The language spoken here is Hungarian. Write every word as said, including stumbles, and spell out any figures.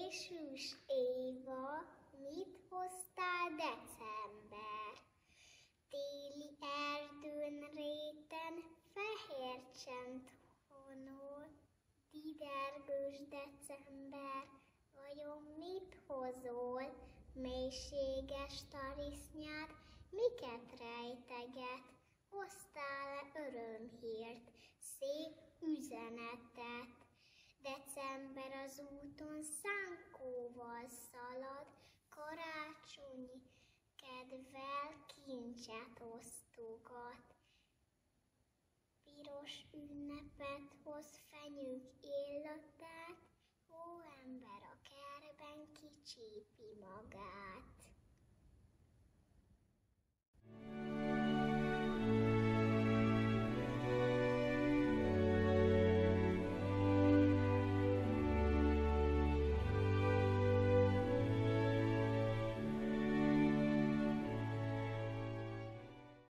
Jézus Éva, mit hoztál december? Téli erdőn réten, fehér csend honol, didergős december, vajon mit hozol? Mélységes tarisznyád, miket rejteget? Hoztál-e örömhírt, szép üzenetet? December az úton szánkóval szalad, karácsonyi kedvel kincset osztogat. Piros ünnepet hoz, fenyők illatát, hóember a kertben kicsípi magát.